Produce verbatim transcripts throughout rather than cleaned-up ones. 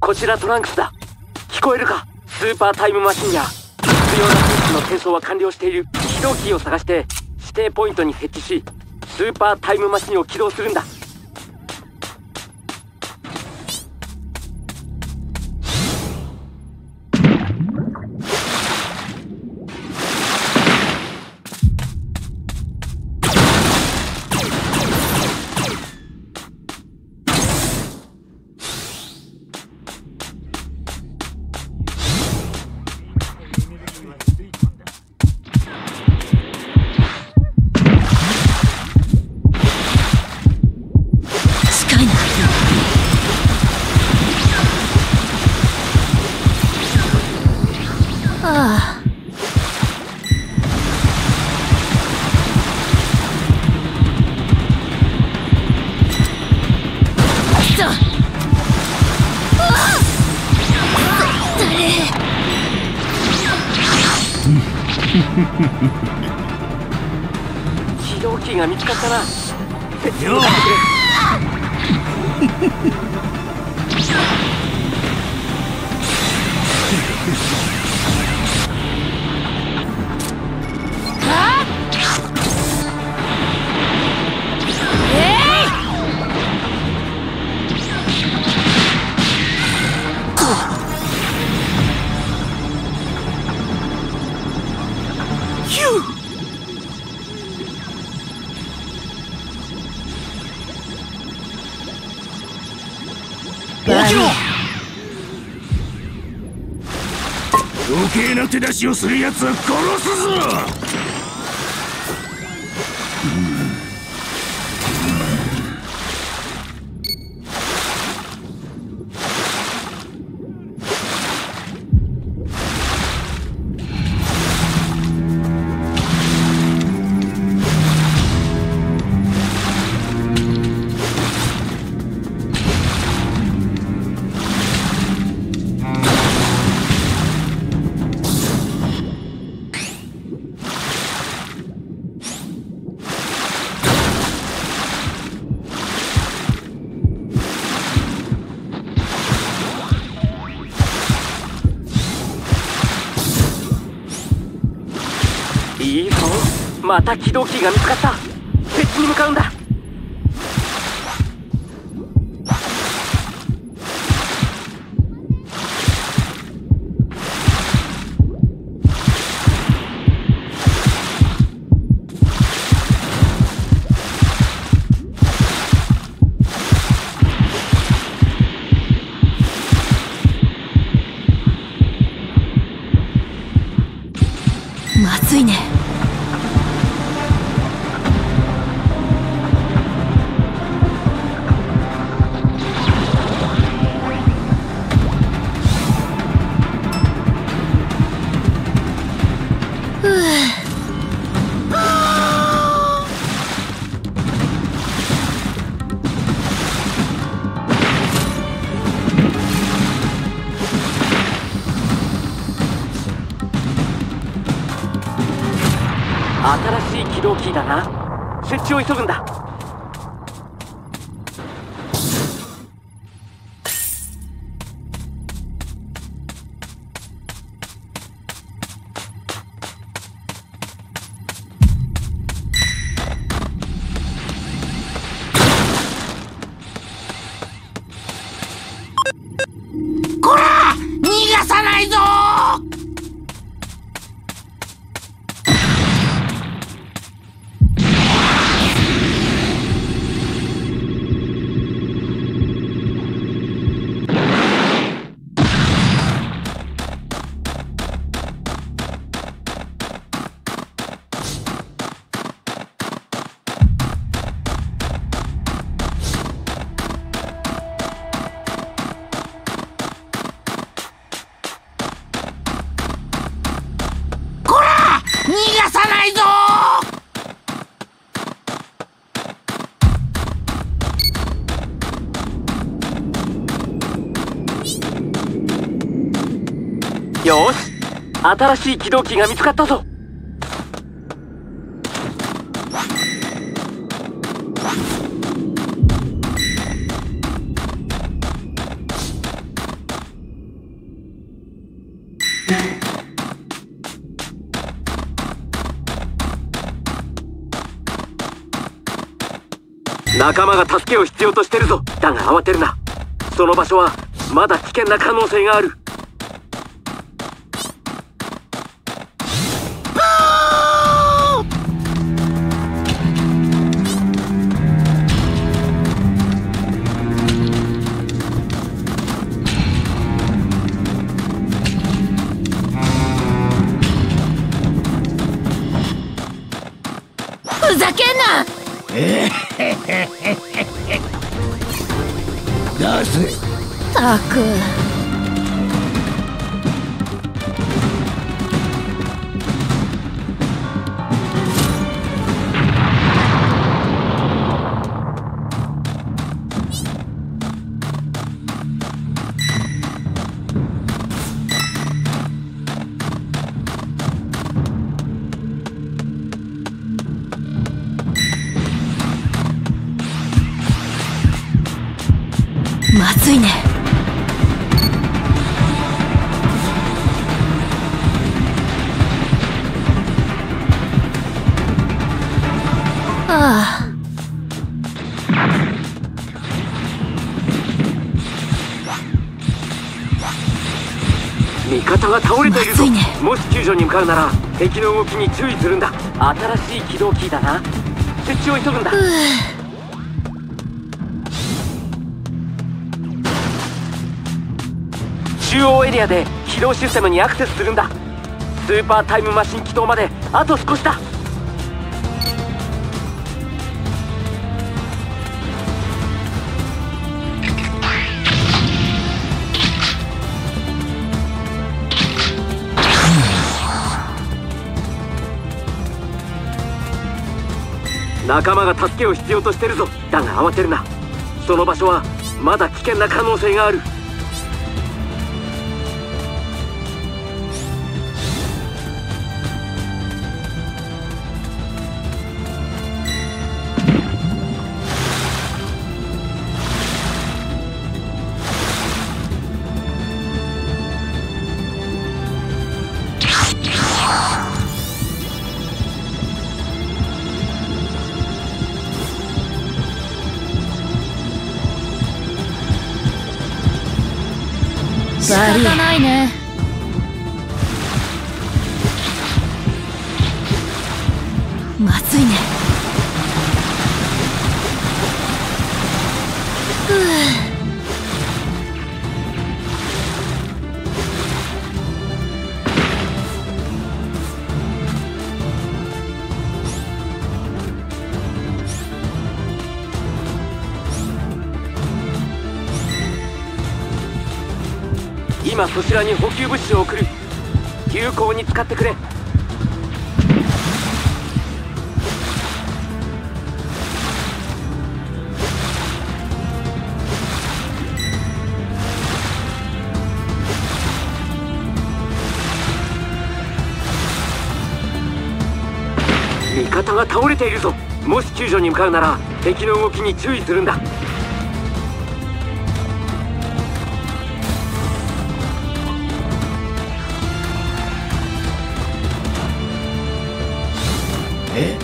こちらトランクスだ。聞こえるか？スーパータイムマシンや必要な技術の転送は完了している。起動キーを探して指定ポイントに設置し、スーパータイムマシンを起動するんだ。起動キーが見つかったな。設置に向かってくれ。 余計な手出しをするやつは殺すぞ。いいぞ、また起動キーが見つかった。設置に向かうんだ。 まずいね。 新しい起動キーだな。設置を急ぐんだ。 こら！逃がさないぞ！逃がさないぞー。よし、新しい起動キーが見つかったぞ。 仲間が助けを必要としてるぞ。だが慌てるな。その場所はまだ危険な可能性がある。 ふざけんな。 出せ。 たく。まずいね。ああ。 味方が倒れているぞ。 まずいね。 もし救助に向かうなら敵の動きに注意するんだ。新しい起動キーだな。設置を急ぐんだ。中央エリアで起動システムにアクセスするんだ。スーパータイムマシン起動まであと少しだ。仲間が助けを必要としてるぞ。だが慌てるな。その場所はまだ危険な可能性がある。 仕方ないね。まずいね。ふう。 今そちらに補給物資を送る。有効に使ってくれ。味方が倒れているぞ。もし救助に向かうなら敵の動きに注意するんだ。 え？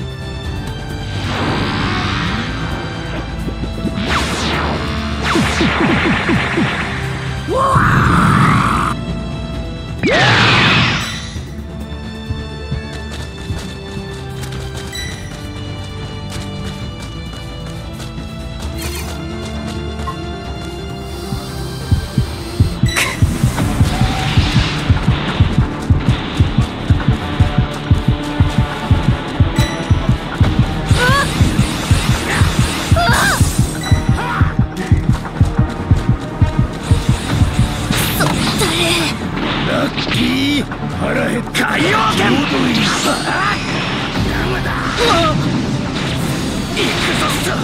ラッキー、腹減った。海洋圏。山だ。行くぞ。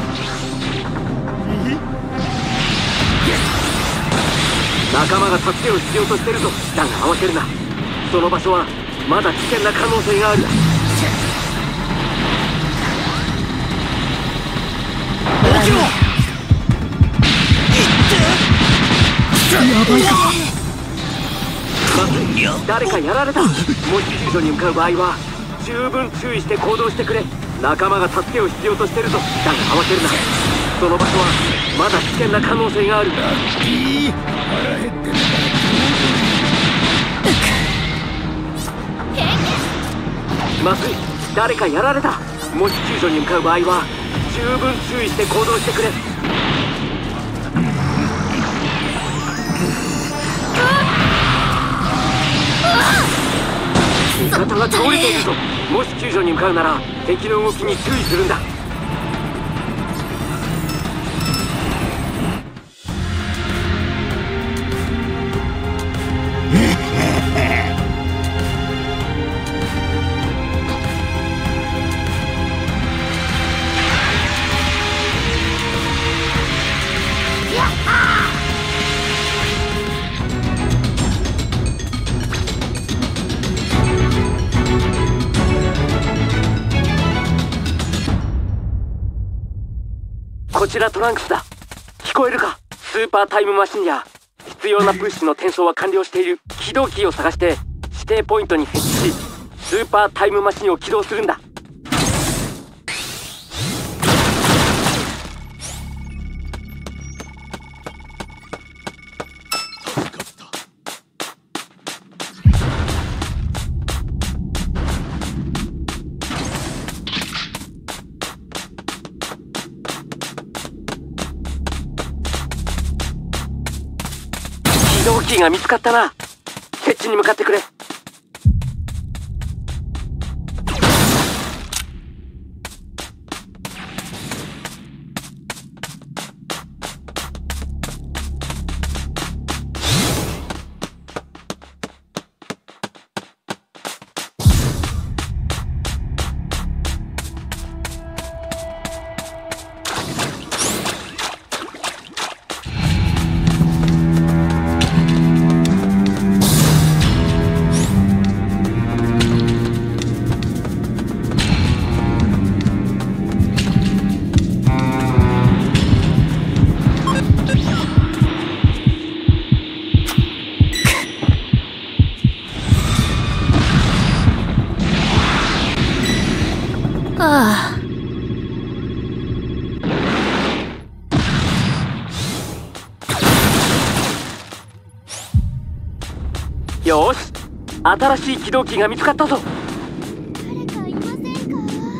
仲間が助けを必要としてるぞ。だが慌てるな。その場所はまだ危険な可能性がある。 落ちろ。やばいか。 誰かやられた。もし救助に向かう場合は十分注意して行動してくれ。 仲間が助けを必要としてるぞ。だが慌てるな。その場所はまだ危険な可能性がある。 いい腹減ってる。 まずい、誰かやられた。もし救助に向かう場合は十分注意して行動してくれ。味方が倒れているぞ。もし救助に向かうなら敵の動きに注意するんだ。こちらトランクスだ。聞こえるか？スーパータイムマシンや必要なプッシュの転送は完了している。起動キーを探して指定ポイントに設置し、スーパータイムマシンを起動するんだ。起動キーが見つかったな。設置に向かってくれ。 ああ。 よし、新しい起動キーが見つかったぞ。 誰かいませんか？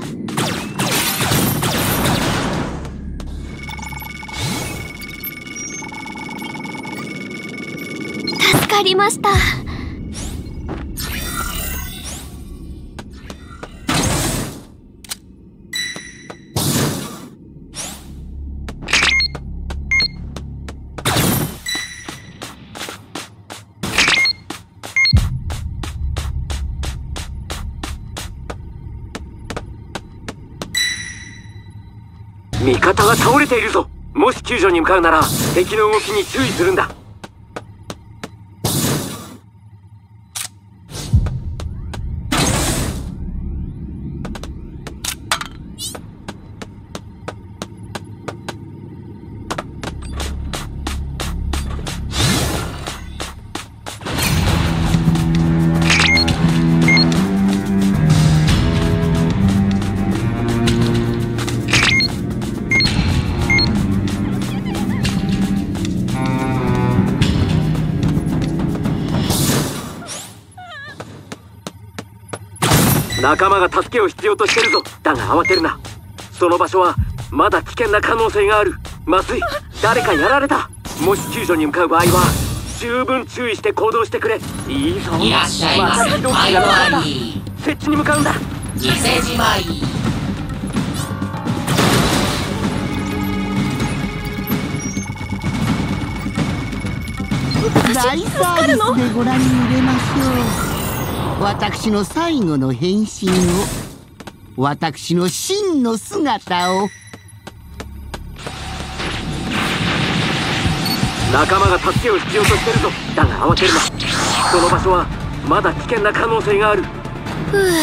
助かりました。 味方が倒れているぞ。もし救助に向かうなら敵の動きに注意するんだ。仲間が助けを必要としてるぞ。だが慌てるな。その場所はまだ危険な可能性がある。まずい、誰かやられた。もし救助に向かう場合は十分注意して行動してくれ。いいぞ。 いらっしゃいませ。 また起動キーが見つかった。設置に向かうんだ。 偽じまい。 大サービスでご覧に入れましょう。私の最後の変身を、私の真の姿を。 仲間が助けを必要としてるぞ。だが慌てるな。その場所はまだ危険な可能性がある。 ふう。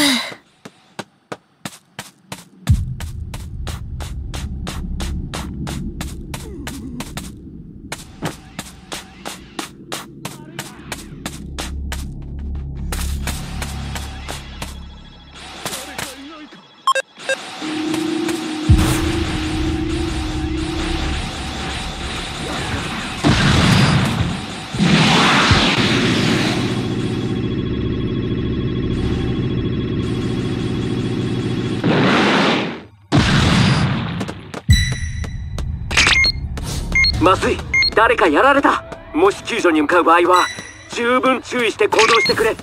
まずい、誰かやられた。もし救助に向かう場合は十分注意して行動してくれ。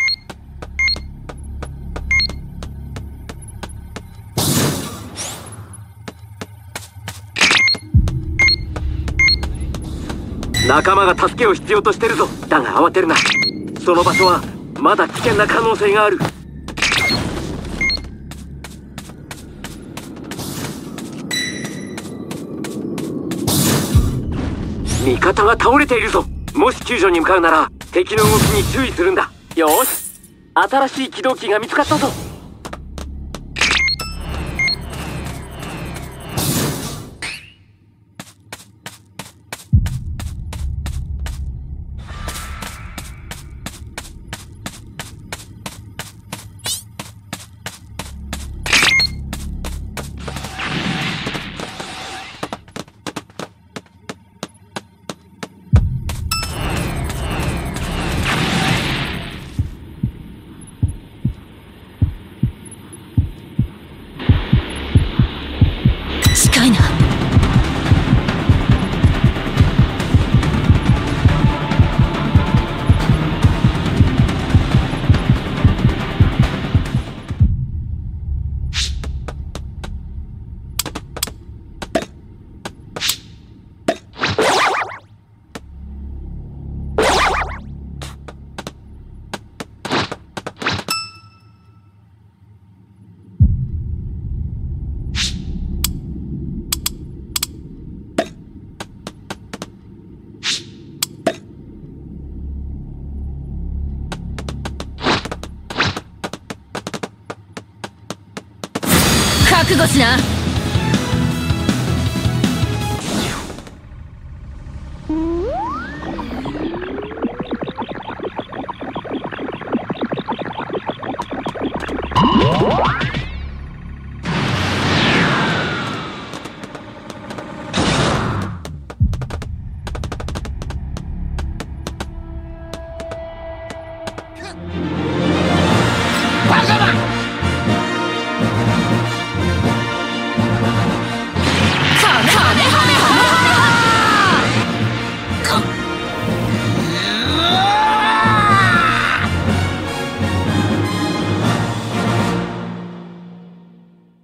仲間が助けを必要としてるぞ。だが慌てるな。その場所はまだ危険な可能性がある。味方が倒れているぞ。もし救助に向かうなら敵の動きに注意するんだ。 よし、新しい起動機が見つかったぞ。 近いな。覚悟しな。